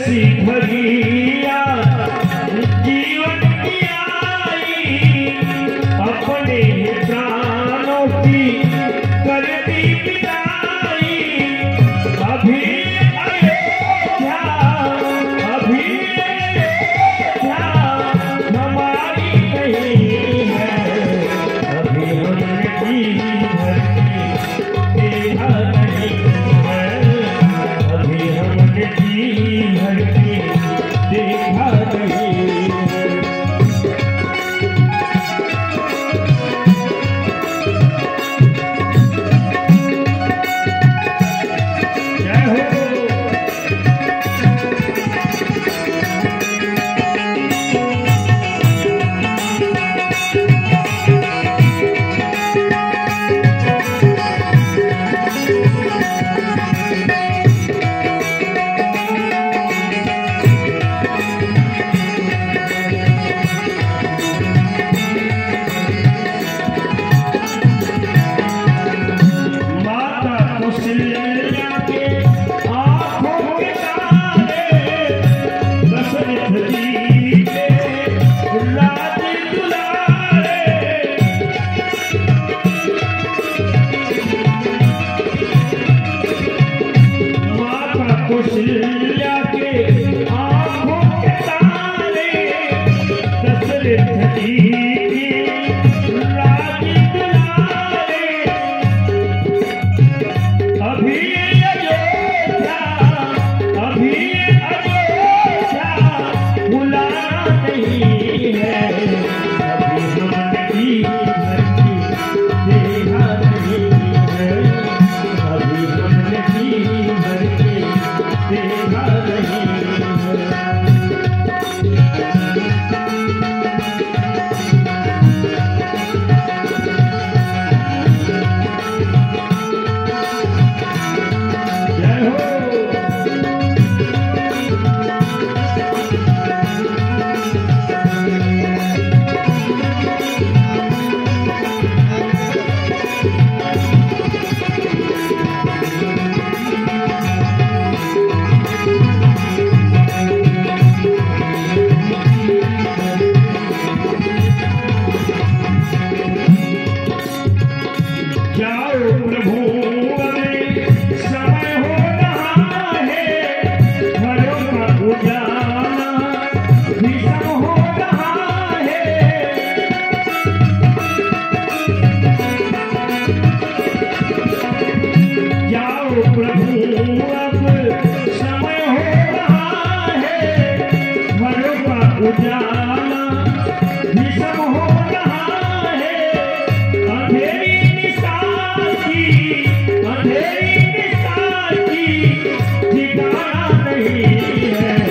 ऐसी घड़िया जीवन की आई, अपने प्राणों की कर दी विदाई। अभी अयोध्या, अभी अयोध्या हमारी नहीं है, अभी हमने जी भर के देखा नहीं है, अभी हमने जी भर के देखा नहीं है। जय हो। माता कौशल्या के आँखों के तारे, दशरथ जी के राज दुलारे। माता कौशल्या के आँखों के तारे, दशरथ जी के राज दुलारे। अभी अयोध्या, अभी अयोध्या बुलाना नहीं है, अभी हमने जी भर के देखा नहीं है, अभी हमने जी भर के देखा नहीं है। जय हो। जाओ प्रभु अभी समय हो रहा है, घरों का उजाला भीषण हो रहा है। जाओ प्रभु अब समय हो रहा है, घरों का उजाला भीषण हो रहा है। अंधेरी अंधेरी निशा की ठिकाना नहीं है,